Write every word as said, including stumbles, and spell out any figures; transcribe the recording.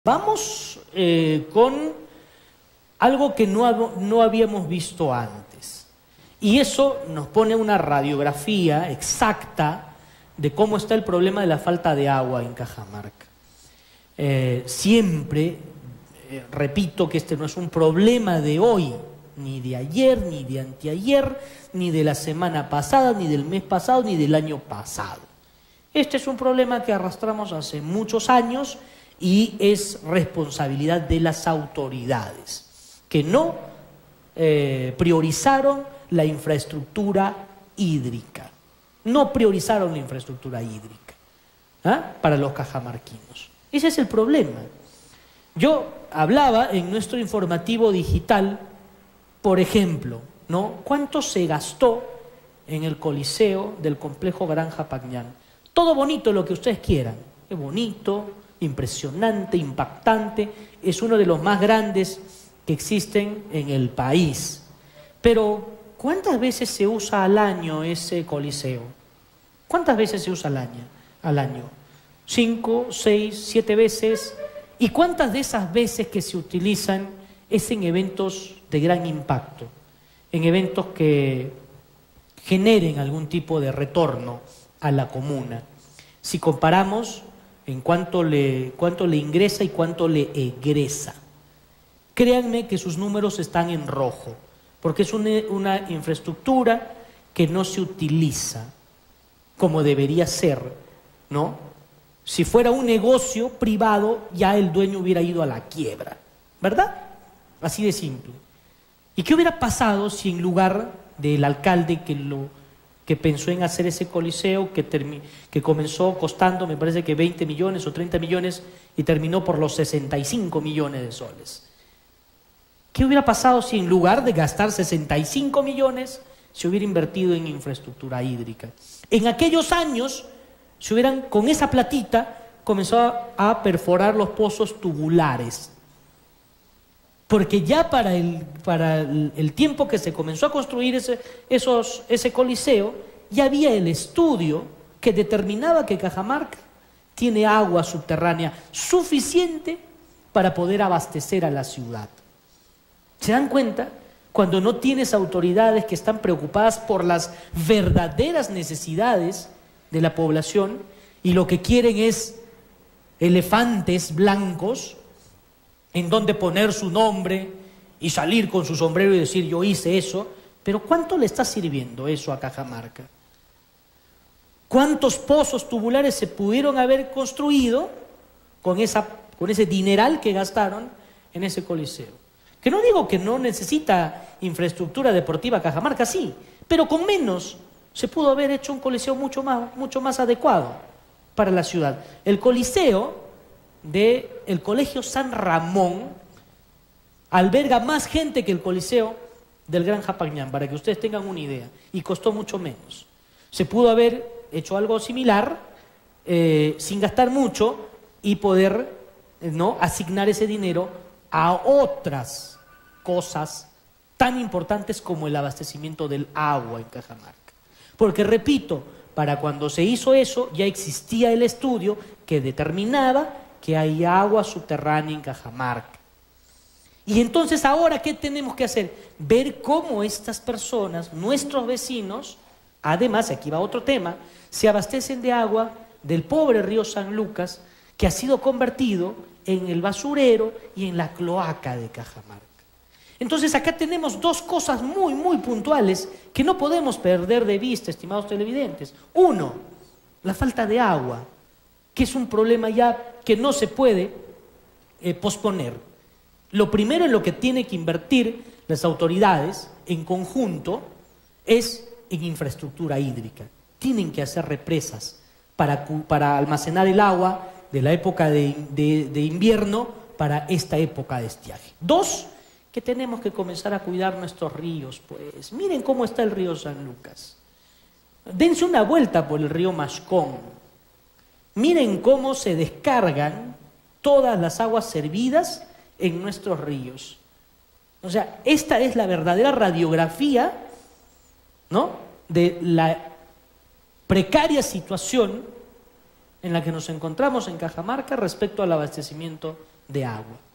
Vamos eh, con algo que no, no habíamos visto antes. Y eso nos pone una radiografía exacta de cómo está el problema de la falta de agua en Cajamarca. Eh, siempre, eh, repito que este no es un problema de hoy, ni de ayer, ni de anteayer, ni de la semana pasada, ni del mes pasado, ni del año pasado. Este es un problema que arrastramos hace muchos años y es responsabilidad de las autoridades, que no eh, priorizaron la infraestructura hídrica. No priorizaron la infraestructura hídrica ¿ah? para los cajamarquinos. Ese es el problema. Yo hablaba en nuestro informativo digital, por ejemplo, ¿no? ¿Cuánto se gastó en el Coliseo del complejo Granja Pagnán? Todo bonito, lo que ustedes quieran. Es bonito, impresionante, impactante, es uno de los más grandes que existen en el país. Pero, ¿cuántas veces se usa al año ese coliseo? ¿Cuántas veces se usa al año? Al año? ¿Cinco, seis, siete veces? ¿Y cuántas de esas veces que se utilizan es en eventos de gran impacto? En eventos que generen algún tipo de retorno a la comuna. Si comparamos en cuánto le, cuánto le ingresa y cuánto le egresa. Créanme que sus números están en rojo, porque es una, una infraestructura que no se utiliza como debería ser, ¿no? Si fuera un negocio privado, ya el dueño hubiera ido a la quiebra, ¿verdad? Así de simple. ¿Y qué hubiera pasado si en lugar del alcalde que lo que pensó en hacer ese coliseo que, que comenzó costando, me parece que veinte millones o treinta millones y terminó por los sesenta y cinco millones de soles? ¿Qué hubiera pasado si en lugar de gastar sesenta y cinco millones se hubiera invertido en infraestructura hídrica? En aquellos años se hubieran, con esa platita, comenzado a perforar los pozos tubulares. Porque ya para el, para el, el tiempo que se comenzó a construir ese, esos, ese coliseo, ya había el estudio que determinaba que Cajamarca tiene agua subterránea suficiente para poder abastecer a la ciudad. ¿Se dan cuenta? Cuando no tienes autoridades que están preocupadas por las verdaderas necesidades de la población y lo que quieren es elefantes blancos en donde poner su nombre y salir con su sombrero y decir yo hice eso, pero ¿cuánto le está sirviendo eso a Cajamarca? ¿Cuántos pozos tubulares se pudieron haber construido con, esa, con ese dineral que gastaron en ese coliseo? Que no digo que no necesita infraestructura deportiva Cajamarca, sí, pero con menos se pudo haber hecho un coliseo mucho más, mucho más adecuado para la ciudad. El coliseo del Colegio San Ramón alberga más gente que el Coliseo del Granja Pagnán, para que ustedes tengan una idea, y costó mucho menos. Se pudo haber hecho algo similar eh, sin gastar mucho y poder eh, ¿no? asignar ese dinero a otras cosas tan importantes como el abastecimiento del agua en Cajamarca. Porque repito, para cuando se hizo eso ya existía el estudio que determinaba que hay agua subterránea en Cajamarca. Y entonces ahora, ¿qué tenemos que hacer? Ver cómo estas personas, nuestros vecinos, además, aquí va otro tema, se abastecen de agua del pobre río San Lucas, que ha sido convertido en el basurero y en la cloaca de Cajamarca. Entonces acá tenemos dos cosas muy, muy puntuales que no podemos perder de vista, estimados televidentes. Uno, la falta de agua, que es un problema ya que no se puede eh, posponer. Lo primero en lo que tienen que invertir las autoridades en conjunto es en infraestructura hídrica. Tienen que hacer represas para, para almacenar el agua de la época de, de, de invierno para esta época de estiaje. Dos, que tenemos que comenzar a cuidar nuestros ríos. Pues miren cómo está el río San Lucas. Dense una vuelta por el río Mashcón. Miren cómo se descargan todas las aguas servidas en nuestros ríos. O sea, esta es la verdadera radiografía, ¿no?, de la precaria situación en la que nos encontramos en Cajamarca respecto al abastecimiento de agua.